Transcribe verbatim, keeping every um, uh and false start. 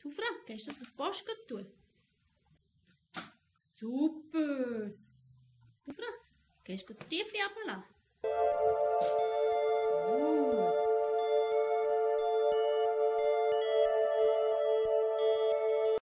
Du, Frau, gehst du das auf die Post tun? Super! Du, Frau, gehst du das Brief abladen?